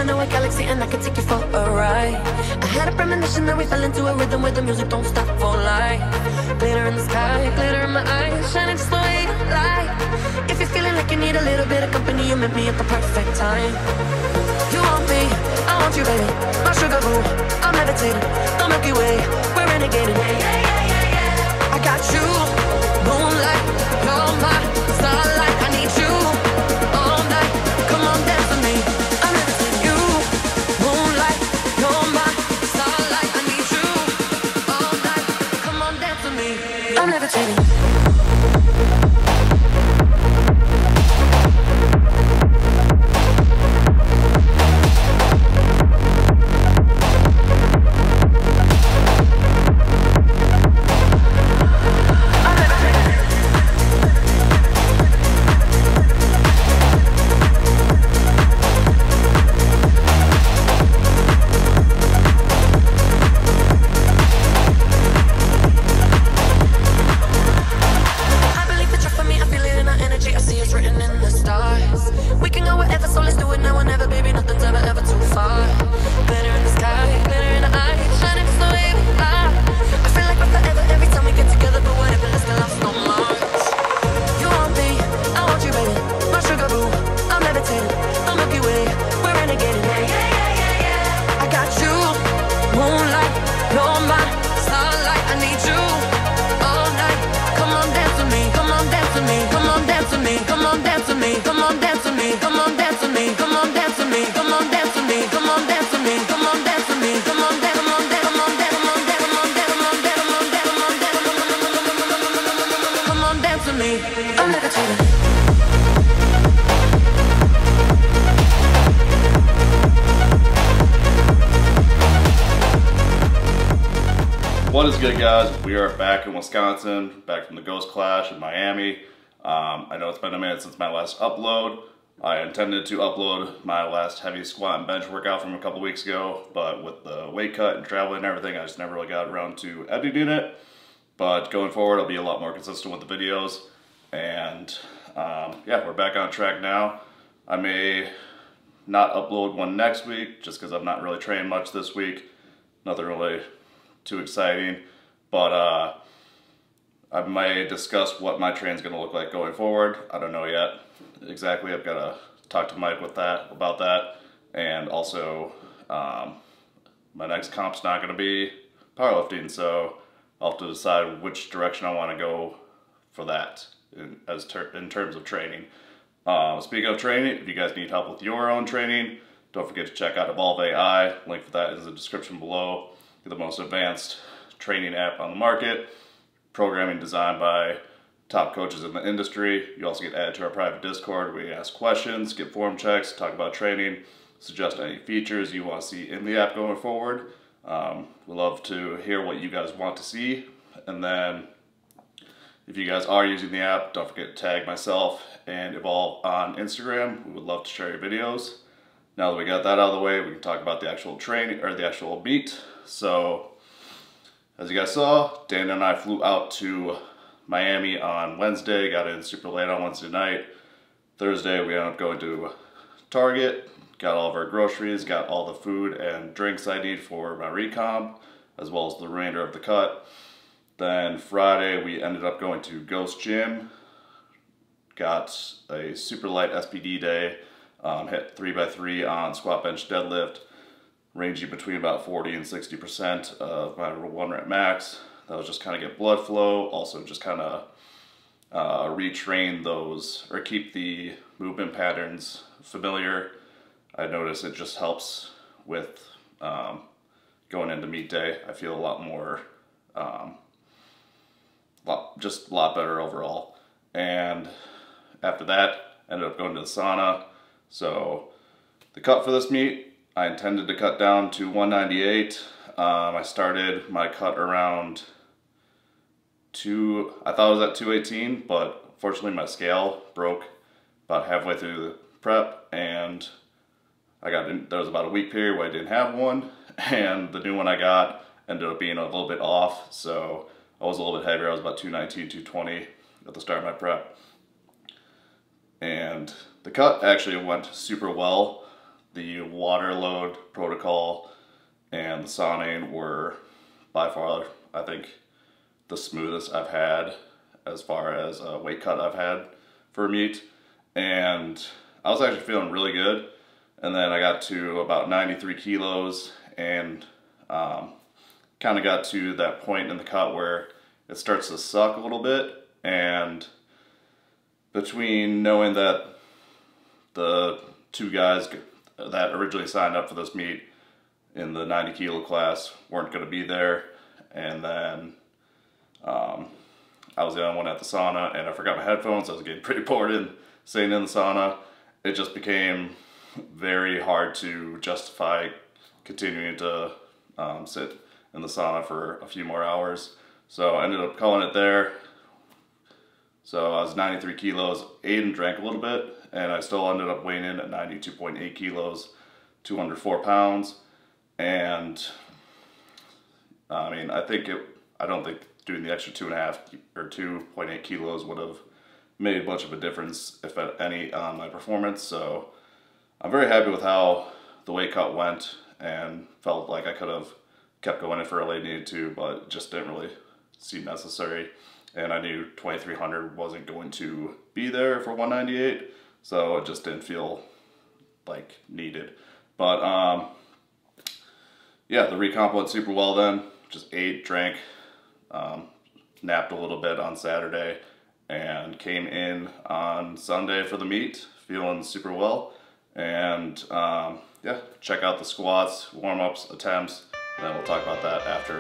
know a galaxy and I could take you for a ride. I had a premonition that we fell into a rhythm where the music don't stop for life. Glitter in the sky, glitter in my eyes, shining just the way you like. If you're feeling like you need a little bit of company, you met me at the perfect time. You want me, I want you, baby. My sugar boo, I'm levitating. The Milky Way, we're renegading. I got you, moonlight, you're my starlight. I need you all night. Come on, dance with me. I'm levitating. You, moonlight, you're my starlight. I need you all night. Come on, dance with me. I'm levitating. What is good, guys? We are back in Wisconsin, back from the Ghost Clash in Miami. I know it's been a minute since my last upload. I intended to upload my last heavy squat and bench workout from a couple weeks ago, but with the weight cut and traveling and everything, I just never really got around to editing it. But going forward, I'll be a lot more consistent with the videos. And yeah, we're back on track now. I may not upload one next week just because I'm not really training much this week. Nothing really too exciting, but I may discuss what my training's going to look like going forward. I don't know yet exactly. I've got to talk to Mike about that, and also my next comp's not going to be powerlifting, so I'll have to decide which direction I want to go for that in terms of training. Speaking of training, if you guys need help with your own training, don't forget to check out Evolve AI. Link for that is in the description below. The most advanced training app on the market, programming designed by top coaches in the industry. You also get added to our private Discord where you ask questions, get form checks, talk about training, suggest any features you want to see in the app going forward. We love to hear what you guys want to see, and then if you guys are using the app, don't forget to tag myself and Evolve on Instagram. We would love to share your videos. Now that we got that out of the way, we can talk about the actual training, or the actual meet. So, as you guys saw, Dana and I flew out to Miami on Wednesday, got in super late on Wednesday night. Thursday, we ended up going to Target, got all of our groceries, got all the food and drinks I need for my recomp, as well as the remainder of the cut. Then Friday, we ended up going to Ghost Gym, got a super light SPD day, hit 3x3 on squat, bench, deadlift, ranging between about 40 and 60% of my 1 rep max. That was just kind of get blood flow, also just kind of retrain those, or keep the movement patterns familiar. I noticed it just helps with going into meet day. I feel a lot more, just a lot better overall. And after that, ended up going to the sauna. So the cut for this meet, I intended to cut down to 198. I started my cut around I thought it was at 218, but unfortunately my scale broke about halfway through the prep, and there was about a week period where I didn't have one, and the new one I got ended up being a little bit off, so I was a little bit heavier. I was about 219, 220 at the start of my prep. And the cut actually went super well. the water load protocol and the sauning were by far, I think, the smoothest I've had as far as a weight cut I've had for a meet. And I was actually feeling really good. And then I got to about 93 kilos and kind of got to that point in the cut where it starts to suck a little bit. And between knowing that the two guys that originally signed up for this meet in the 90 kilo class weren't going to be there, and then I was the only one at the sauna, and I forgot my headphones. I was getting pretty bored in sitting in the sauna. It just became very hard to justify continuing to sit in the sauna for a few more hours. So I ended up calling it there. So I was 93 kilos, ate and drank a little bit, and I still ended up weighing in at 92.8 kilos, 204 pounds. And I mean, I don't think doing the extra 2.5 or 2.8 kilos would have made much of a difference, if any, on my performance. So I'm very happy with how the weight cut went, and felt like I could have kept going if I really needed to, but just didn't really seem necessary. And I knew 2300 wasn't going to be there for 198, so it just didn't feel like needed. But yeah, the recomp went super well then. Just ate, drank, napped a little bit on Saturday, and came in on Sunday for the meet feeling super well. And yeah, check out the squats, warm-ups, attempts, and then we'll talk about that after.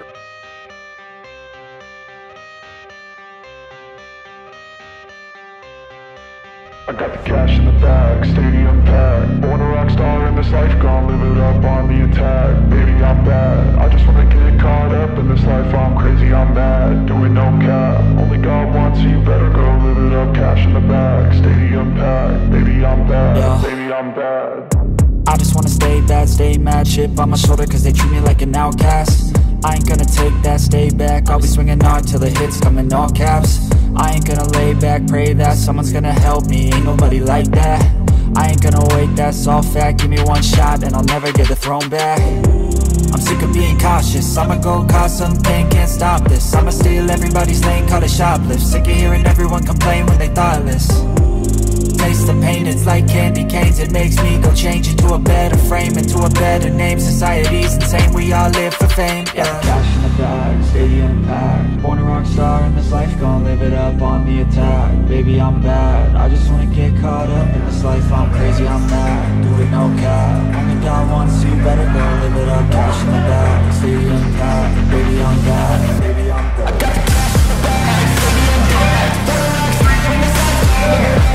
I got the cash in the bag, stadium packed. Born a rock star in this life, gonna live it up on the attack. Baby, I'm bad, I just wanna get caught up in this life. I'm crazy, I'm mad, doing no cap. Only God wants, so you better go live it up. Cash in the bag, stadium packed. Baby, I'm bad, yeah. Baby, I'm bad. I just wanna stay bad, stay mad. Chip on my shoulder cause they treat me like an outcast. I ain't gonna take that, stay back. I'll be swinging hard till the hits come in all caps. I ain't gonna lay back, pray that someone's gonna help me. Ain't nobody like that. I ain't gonna wait, that's all fact. Give me one shot and I'll never get the throne back. I'm sick of being cautious. I'ma go cause something, can't stop this. I'ma steal everybody's lane, call it shoplift. Sick of hearing everyone complain when they thoughtless. Taste the pain, it's like candy canes. It makes me go change into a better frame, into a better name. Society's insane, we all live for fame, yeah. Cash in the bag, stadium packed. Born a rock star in this life, gonna live it up on the attack. Baby, I'm bad, I just wanna get caught up in this life. I'm crazy, I'm mad, do it no cap. Only God wants, so you better go live it up. Cash in the bag, stadium packed. Baby, I'm bad, baby, I'm bad. I got the cash in the bag, stadium packed. Born a rock star in this life, gonna live it up.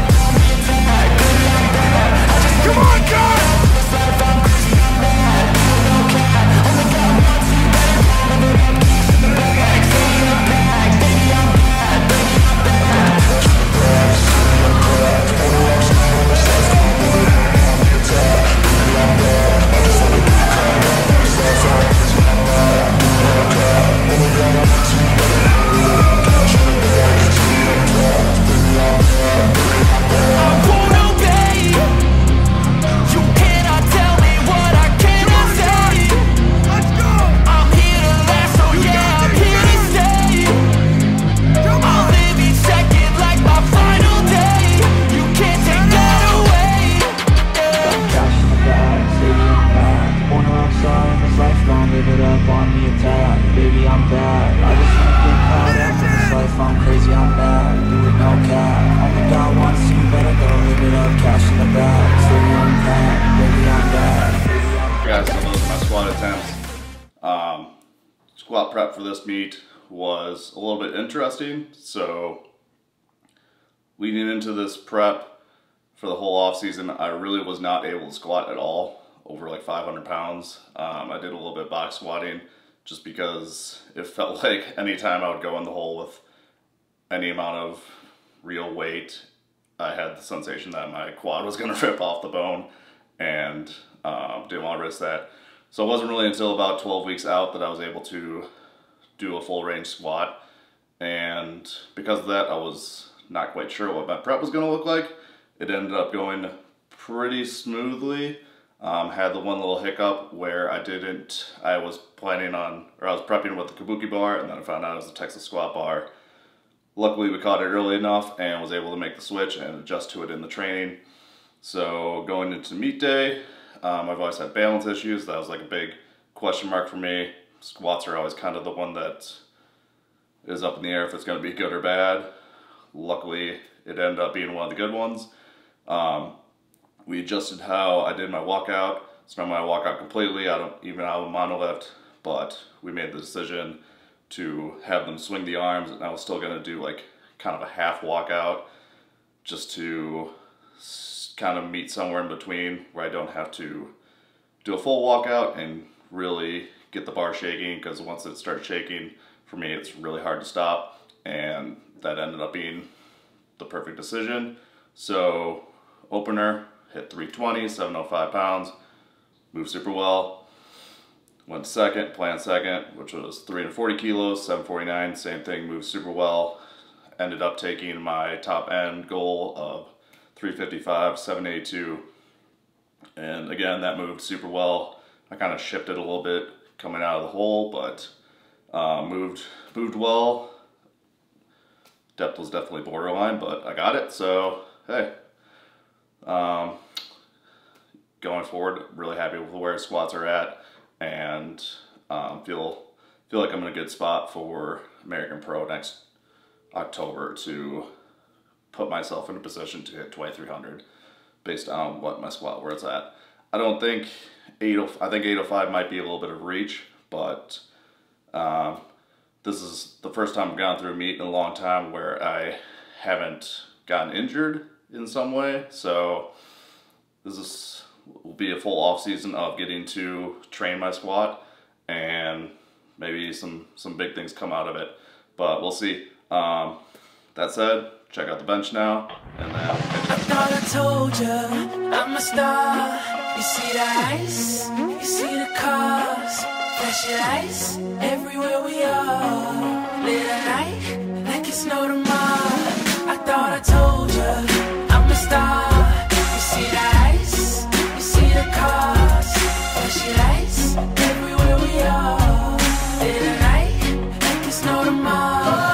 Come on, God! This life I'm crazy, I'm mad. No cap, only God wants you better go live it up. Cash in the bag, stadium packed. Baby, I'm bad, baby, I'm bad. Cash in the bag, stadium packed. Born a rock star in this life, gonna live it up on the attack. Baby, I'm bad, I just wanna get caught up in this life. I'm crazy, I'm mad. No cap, only God wants you better go live it up. Cash in the bag, stadium packed. Baby, I'm bad, baby, I'm bad. I won't obey. You cannot tell me what I cannot say. Let's go. I'm here to last, so yeah, I'm here to stay. I'll live each second like my final day. You can't take that away. Got cash in the bag, stadium packed. Born a rock star in this life, gonna live it up on the attack. Baby, I'm bad, I just wanna get caught up in this life. I'm crazy, I'm mad, do it no cap. Only God wants, so you better go live it up. Cash in the bag, stadium packed. Baby, I'm bad. Guys, so those are my squat attempts. Squat prep for this meet was a little bit interesting. So leading into this prep for the whole off season, I really was not able to squat at all over like 500 pounds. I did a little bit box squatting just because it felt like anytime I would go in the hole with any amount of real weight, I had the sensation that my quad was gonna rip off the bone, and didn't want to risk that. So it wasn't really until about 12 weeks out that I was able to do a full range squat. And because of that, I was not quite sure what my prep was gonna look like. It ended up going pretty smoothly. Had the one little hiccup where I was prepping with the Kabuki bar, and then I found out it was the Texas squat bar. Luckily we caught it early enough and was able to make the switch and adjust to it in the training. So going into meet day, I've always had balance issues. That was like a big question mark for me. Squats are always kind of the one that is up in the air if it's going to be good or bad. Luckily it ended up being one of the good ones. We adjusted how I did my walkout. Spent my walkout completely, even out of a monolift, but we made the decision to have them swing the arms, and I was still gonna do like kind of a half walkout just to kind of meet somewhere in between where I don't have to do a full walkout and really get the bar shaking, because once it starts shaking, for me it's really hard to stop, and that ended up being the perfect decision. So opener, hit 320, 705 pounds, moved super well. Went second, planned second, which was 340 kilos, 749, same thing, moved super well. Ended up taking my top end goal of 355, 782. And again, that moved super well. I kind of shifted a little bit coming out of the hole, but moved well. Depth was definitely borderline, but I got it, so hey. Going forward, really happy with where squats are at, and feel like I'm in a good spot for American Pro next October to put myself in a position to hit 2300 based on what my squat where it's at. I think 805 might be a little bit of reach, but this is the first time I've gone through a meet in a long time where I haven't gotten injured in some way, so this will be a full off season of getting to train my squat, and maybe some big things come out of it, but we'll see. That said, check out the bench now, and then I thought I told you I'm a star. You see the ice, you see the cars, flashing lights everywhere we are. Late at night, like it's no tomorrow. I thought I told you I'm a star. You see the ice, you see the cars, flashing lights everywhere we are. Late at night, like it's no tomorrow.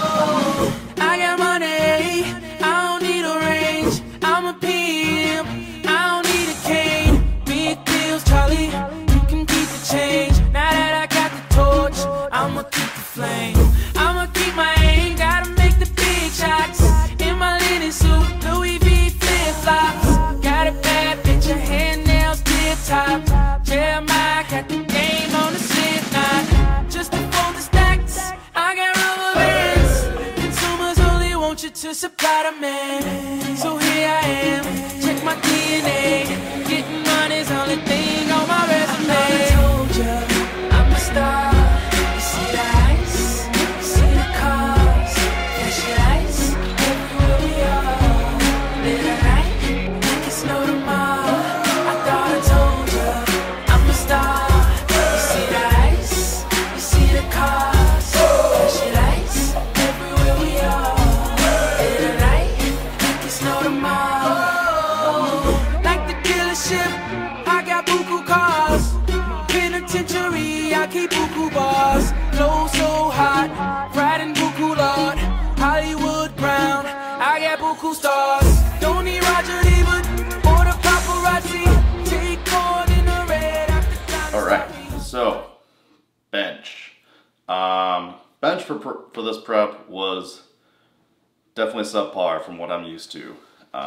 I got money, I don't need a range. I'm a pimp, I don't need a cane. Big deals, Charlie, you can keep the change. Now that I got the torch, I'ma keep the flame. I'ma keep my aim, gotta make the big shots. In my linen suit, Louis V flip-flops. Got a bad bitch, her hand nails tip-top. Jeremiah got the game on the slip knot. Just to fold the stacks, I got rubber bands. Consumers only want you to supply the man. So here I am, check my DNA. Getting money's the only thing on my resume. I told you, I'm a star. You see the ice, you see the cars, flashing lights everywhere we are. Late at night, like it's no tomorrow. I thought I told you, I'm a star. You see the ice, you see the cars, flashing lights everywhere we are. Late at night, like it's no tomorrow. Like the dealership, I got buku cars. Penitentiary, I keep buku bars. Flow so hot, riding buku lord. Hollywood Brown, I got buku stars. Don't need Roger Ebert or the paparazzi. Take on in the red. Alright, so bench. Bench for this prep was definitely subpar from what I'm used to.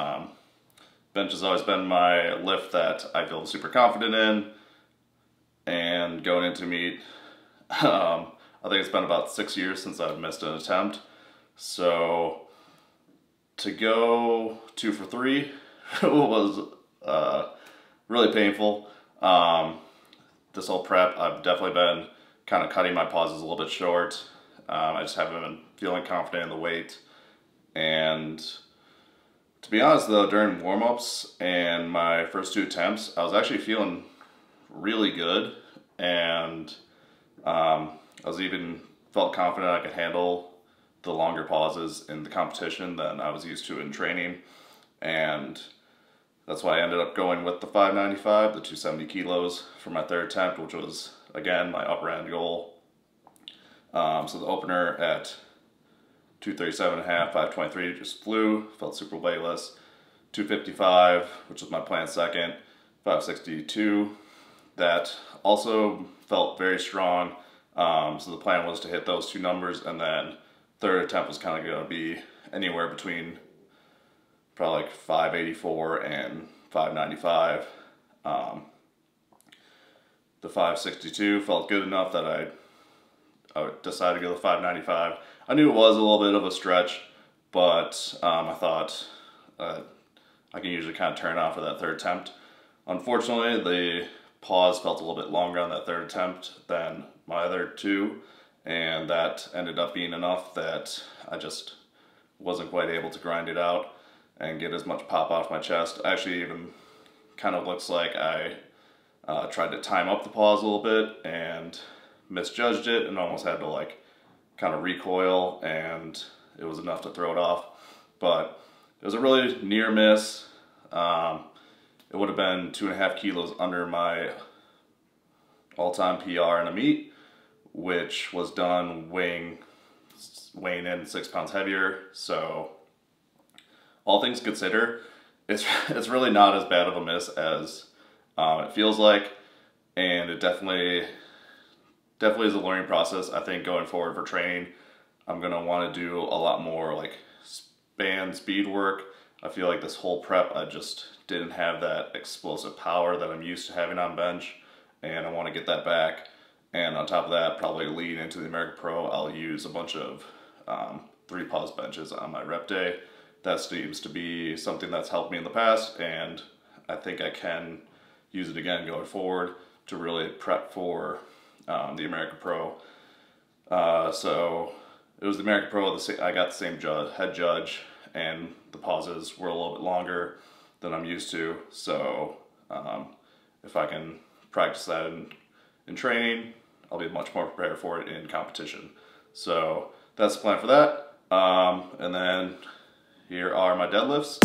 Bench has always been my lift that I feel super confident in, and going into meet, I think it's been about 6 years since I've missed an attempt. So to go 2 for 3 was really painful. This whole prep, I've definitely been kind of cutting my pauses a little bit short. I just haven't been feeling confident in the weight. And to be honest though, during warm-ups and my first 2 attempts, I was actually feeling really good, and I was even felt confident I could handle the longer pauses in the competition than I was used to in training. And that's why I ended up going with the 595, the 270 kilos for my third attempt, which was, again, my upper end goal. So the opener at 237.5, 523 just flew, felt super weightless. 255, which was my planned second, 562, that also felt very strong. So the plan was to hit those two numbers, and then third attempt was kind of going to be anywhere between probably like 584 and 595. The 562 felt good enough that I decided to go to 595. I knew it was a little bit of a stretch, but I thought I can usually kind of turn off for that third attempt. Unfortunately, the pause felt a little bit longer on that third attempt than my other two, and that ended up being enough that I just wasn't quite able to grind it out and get as much pop off my chest. Actually, even kind of looks like I tried to time up the pause a little bit and misjudged it and almost had to like kind of recoil, and it was enough to throw it off. But it was a really near miss. It would have been 2.5 kilos under my all-time PR in a meet, which was done weighing in 6 pounds heavier. So all things considered, it's really not as bad of a miss as it feels like, and it definitely is a learning process. I think going forward for training, I'm gonna want to do a lot more like span speed work. I feel like this whole prep I just didn't have that explosive power that I'm used to having on bench, and I want to get that back. And on top of that, probably leading into the American Pro, I'll use a bunch of 3 pause benches on my rep day. That seems to be something that's helped me in the past, and I think I can use it again going forward to really prep for the American Pro. So it was the American Pro, I got the same head judge, and the pauses were a little bit longer than I'm used to. So if I can practice that in training, I'll be much more prepared for it in competition. So that's the plan for that. And then here are my deadlifts.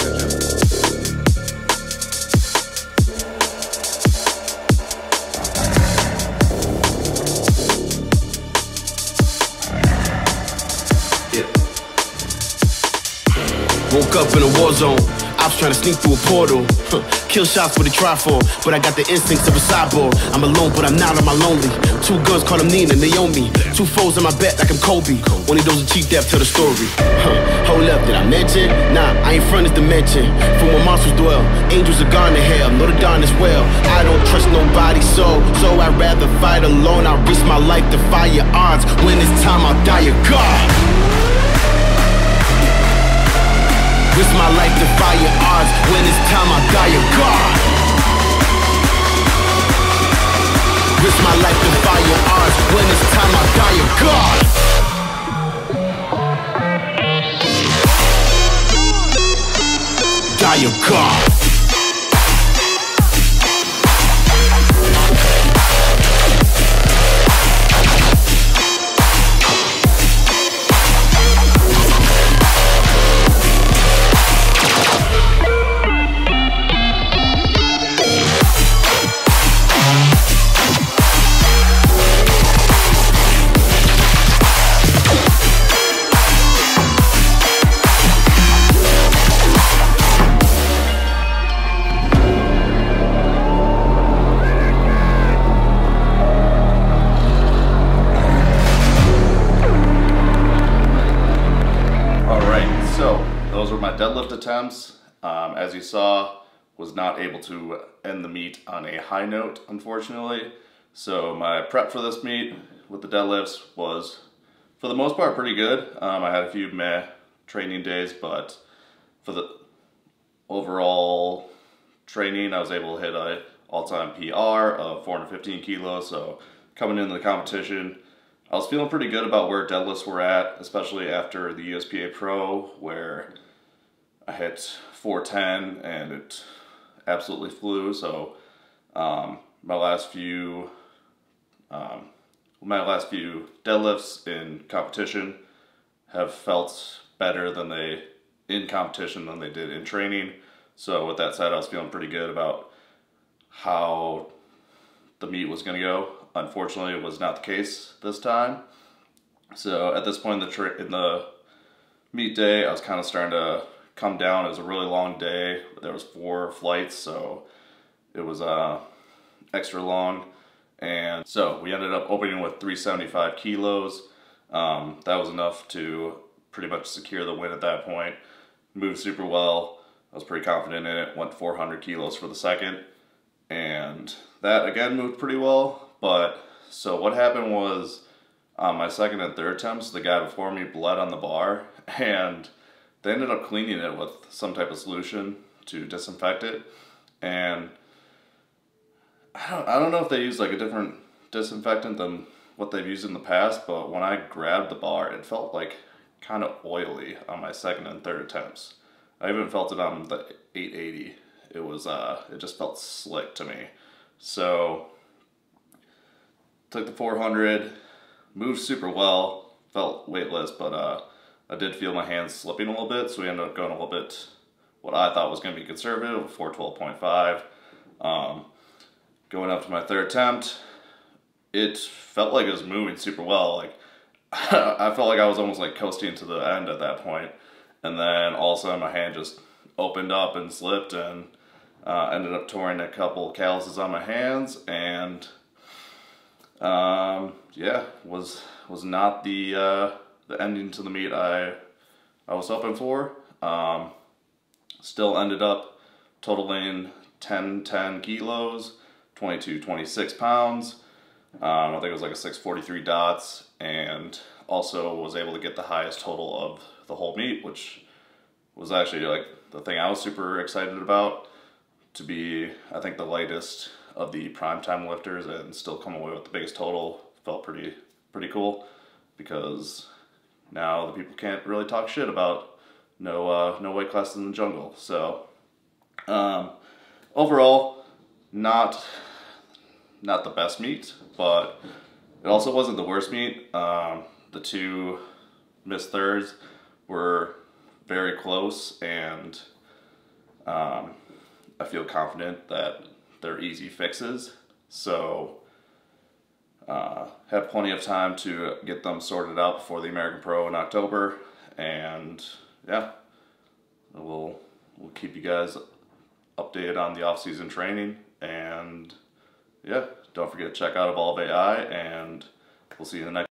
Woke up in a war zone. I was trying to sneak through a portal. Kill shots for the try for, but I got the instincts of a cyborg. I'm alone, but I'm not on my lonely. 2 guns, call them Nina, Naomi. 2 foes in my bet, like I'm Kobe. One of those a cheap depth to the story. Hold up, did I mention? Nah, I ain't front this dimension. From where monsters dwell, angels are gone to hell. Know the dawn as well. I don't trust nobody, so I'd rather fight alone. I risk my life to fight your odds. When it's time, I'll die a god. Risk my life to fight your odds. When it's time, I'll die a god. Risk my life to fight your odds. When it's time, I'll die a god. Die a god. Deadlift attempts, as you saw, was not able to end the meet on a high note, unfortunately. So my prep for this meet with the deadlifts was, for the most part, pretty good. I had a few meh training days, but for the overall training, I was able to hit an all-time PR of 415 kilos. So coming into the competition, I was feeling pretty good about where deadlifts were at, especially after the USPA Pro, where I hit 410 and it absolutely flew. So my last few deadlifts in competition have felt better in competition than they did in training. So with that said, I was feeling pretty good about how the meet was going to go. Unfortunately, it was not the case this time. So at this point in the meet day, I was kind of starting to come down. It was a really long day. There was 4 flights, so it was extra long. And so we ended up opening with 375 kilos. That was enough to pretty much secure the win at that point. Moved super well. I was pretty confident in it. Went 400 kilos for the second. And that again moved pretty well. But so what happened was on my second and third attempts, the guy before me bled on the bar, and they ended up cleaning it with some type of solution to disinfect it. And I don't know if they use like a different disinfectant than what they've used in the past, but when I grabbed the bar, it felt like kind of oily on my second and third attempts. I even felt it on the 880. It was it just felt slick to me. So took the 400, moved super well, felt weightless, but I did feel my hands slipping a little bit, so we ended up going a little bit what I thought was going to be conservative, 412.5. Going up to my third attempt, it felt like it was moving super well. Like I felt like I was almost like coasting to the end at that point, and then all of a sudden my hand just opened up and slipped, and ended up tearing a couple calluses on my hands, and yeah, was not the ending to the meet I was hoping for. Still ended up totaling 10 kilos, 26 pounds. I think it was like a 643 dots, and also was able to get the highest total of the whole meet, which was actually like the thing I was super excited about, to be, I think, the lightest of the primetime lifters and still come away with the biggest total. Felt pretty cool, because now the people can't really talk shit about no weight classes in the jungle. So overall, not the best meet, but it also wasn't the worst meet. The 2 missed thirds were very close, and I feel confident that they're easy fixes. So have plenty of time to get them sorted out before the American Pro in October, and yeah, we'll keep you guys updated on the off-season training. And yeah, don't forget to check out Evolve AI, and we'll see you in the next